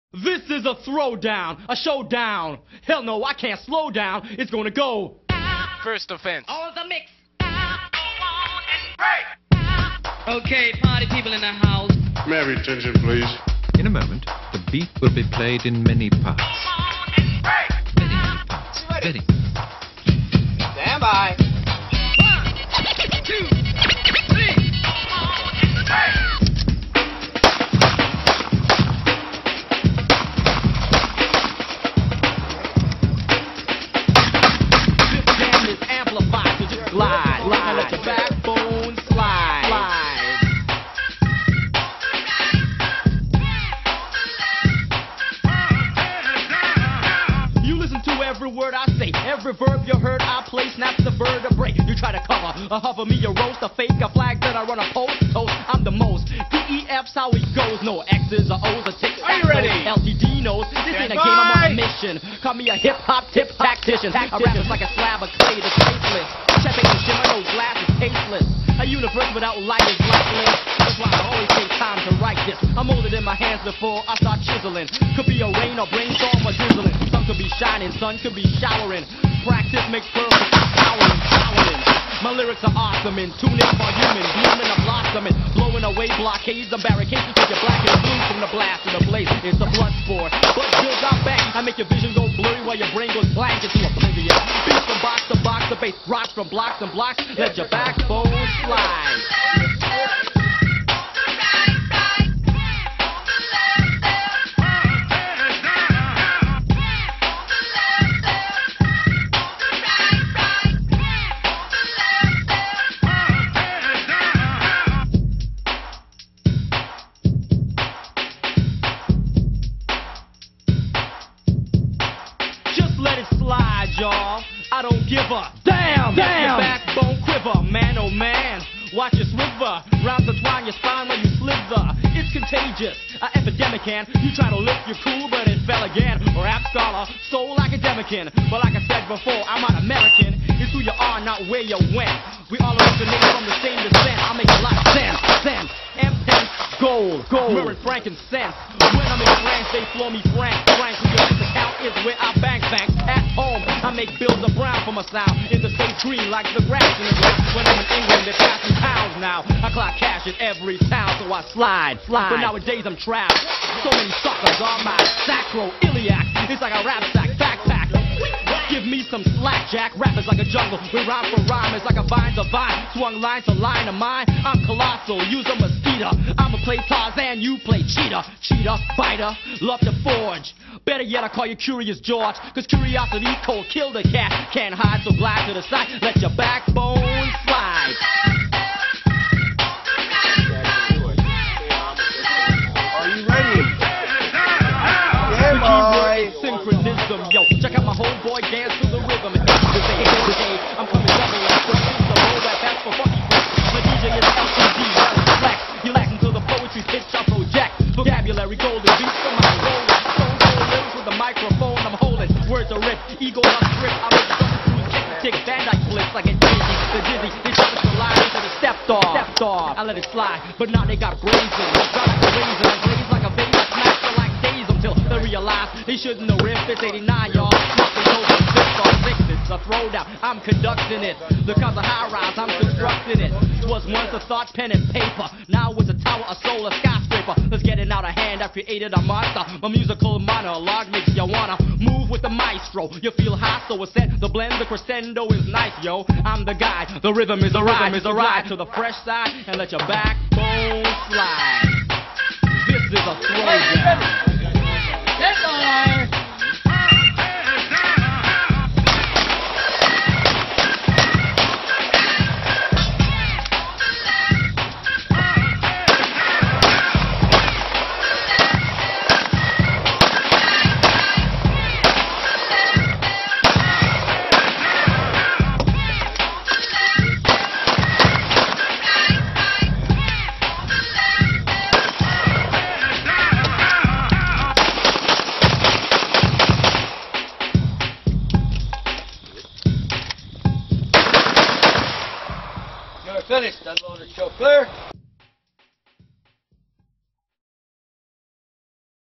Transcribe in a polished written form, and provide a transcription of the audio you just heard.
This is a throwdown, a showdown. Hell no, I can't slow down. It's gonna go. First offense. On the mix. Okay, party people in the house. May I have your attention, please? In a moment, the beat will be played in many parts. Very many parts. Very. Stand by. 1, 2, 3. This jam is amplified, so just glide, glide. Let your backbone slide, slide. You listen to every word I say, every verb you heard I play, snaps the vertebrae. You try to cover, hover me, a roast, a fake, a flag that I run a post, toast. I'm the most. DEF's how it goes, no X's or O's or ticks. Are you ready? LTD knows this ain't a game, I'm on a mission. Call me a hip hop tip tactician. I rap is like a slab of clay that's tasteless. Chef ain't a shimmer, no glass is tasteless. A universe without light is lifeless. That's why I always take time to write this. I'm older than my hands before I start chiseling. Could be a rain or brainstorm or drizzling. Sun could be shining, sun could be showering. Practice makes perfect. Powering, powering. My lyrics are awesome and tuning for human, blooming and blossoming, blowing away blockades and barricades. Make you black and blue from the blast and the blaze. It's a blood sport, but build out back. I make your vision go blurry while your brain goes blank into oblivion. Beats from box to box, the bass rocks from blocks and blocks. Let your backbone slide. Just let it slide, y'all. I don't give a damn. Your backbone quiver, man, oh man. Watch it sliver, rounds entwine your spine when you slither. It's contagious, an epidemic can. You try to lift your cool, but it fell again. Rap scholar, soul academician. But like I said before, I'm not American. It's who you are, not where you went. We all originate from the same descent. I make a lot of sense. M10, gold, mirror and frankincense. When I'm in France, they flow me frank. Who your bank account is where I bank. At home, I make bills of brown for my sound. In the state green like the grass in the ground. When I'm in England, they pass me pounds now. I clock cash in every town, so I slide. But nowadays I'm trapped. So many suckers on my sacroiliac. It's like a rap sack backpack. Give me some slack, Jack. Rap is like a jungle. We rhyme for rhyme. It's like a vine to vine. Swung line to line of mine. I'm colossal. Use a mosquito. I'ma play Tarzan. You play cheetah. Cheetah, biter. Love to forge. Better yet, I call you Curious George. Cause curiosity cold kill the cat. Can't hide, so glide to the side. Let your backbone slide. Are you ready? Yeah, boy. Synchronism, yo. Check out my homeboy dance to the rhythm. And I'm coming double and triple. The roll that pass for funky flex. My DJ is LTD, flex. You listen to the poetry pitch I project. Vocabulary golden beats from my roll. Stone cold lyrics with the microphone I'm holding. Words are ripped, ego on script. I make the cruise tick Van Dyke flips like a dizzy. The dizzy, they jump into line into the stepped off. I let it slide, but now they got brazen. Got like a razor, I glaze like a baby. Smash for like days until they realize they shouldn't have ripped. It's 89, y'all. They told me it's a throwdown. I'm conducting it. The cause of high rise, I'm constructing it. Was once a thought, pen and paper. Now it's a tower, a soul, a skyscraper. Let's get it out of hand. I created a monster. My musical monologue makes you wanna move with the maestro. You feel high, so it's set. The blend, the crescendo is nice, yo. I'm the guy. The rhythm is a ride. To the fresh side and let your backbone slide. This is a throwdown. Finished. Unloaded. Show clear.